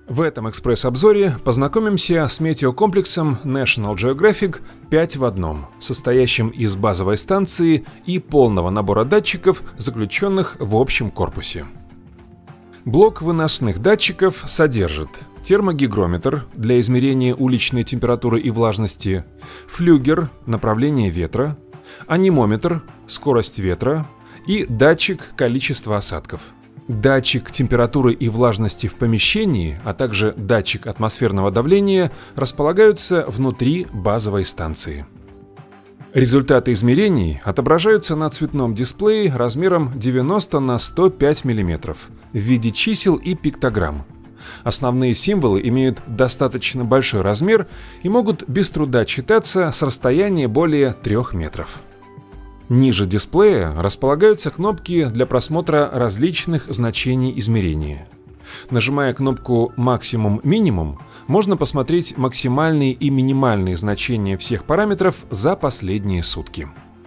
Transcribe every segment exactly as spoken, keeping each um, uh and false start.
В этом экспресс-обзоре познакомимся с метеокомплексом National Geographic пять в одном, состоящим из базовой станции и полного набора датчиков, заключенных в общем корпусе. Блок выносных датчиков содержит термогигрометр для измерения уличной температуры и влажности, флюгер – направление ветра, анемометр – скорость ветра и датчик количества осадков. Датчик температуры и влажности в помещении, а также датчик атмосферного давления располагаются внутри базовой станции. Результаты измерений отображаются на цветном дисплее размером девяносто на сто пять миллиметров в виде чисел и пиктограмм. Основные символы имеют достаточно большой размер и могут без труда читаться с расстояния более трёх метров. Ниже дисплея располагаются кнопки для просмотра различных значений измерения. Нажимая кнопку «Максимум-минимум», можно посмотреть максимальные и минимальные значения всех параметров за последние сутки.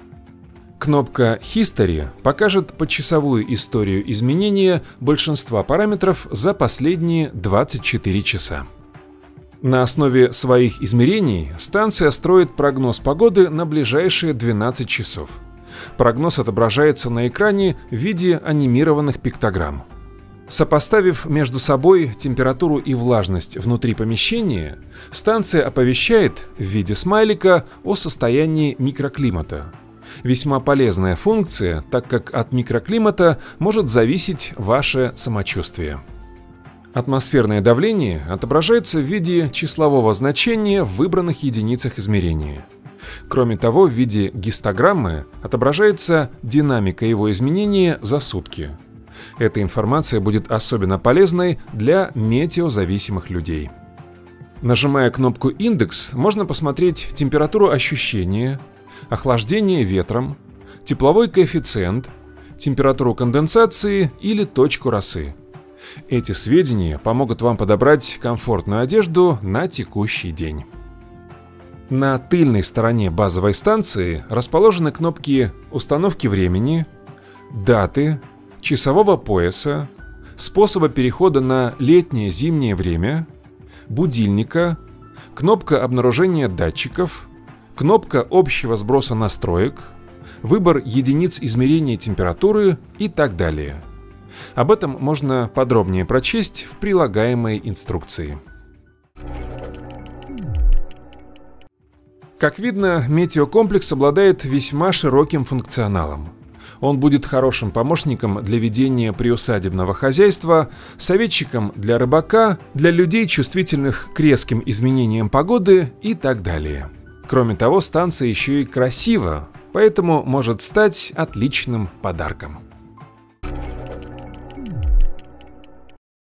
Кнопка «History» покажет почасовую историю изменения большинства параметров за последние двадцать четыре часа. На основе своих измерений станция строит прогноз погоды на ближайшие двенадцать часов. Прогноз отображается на экране в виде анимированных пиктограмм. Сопоставив между собой температуру и влажность внутри помещения, станция оповещает в виде смайлика о состоянии микроклимата. Весьма полезная функция, так как от микроклимата может зависеть ваше самочувствие. Атмосферное давление отображается в виде числового значения в выбранных единицах измерения. Кроме того, в виде гистограммы отображается динамика его изменения за сутки. Эта информация будет особенно полезной для метеозависимых людей. Нажимая кнопку «Индекс», можно посмотреть температуру ощущения, охлаждение ветром, тепловой коэффициент, температуру конденсации или точку росы. Эти сведения помогут вам подобрать комфортную одежду на текущий день. На тыльной стороне базовой станции расположены кнопки установки времени, даты, часового пояса, способа перехода на летнее-зимнее время, будильника, кнопка обнаружения датчиков, кнопка общего сброса настроек, выбор единиц измерения температуры и так далее. Об этом можно подробнее прочесть в прилагаемой инструкции. Как видно, метеокомплекс обладает весьма широким функционалом. Он будет хорошим помощником для ведения приусадебного хозяйства, советчиком для рыбака, для людей, чувствительных к резким изменениям погоды и так далее. Кроме того, станция еще и красива, поэтому может стать отличным подарком.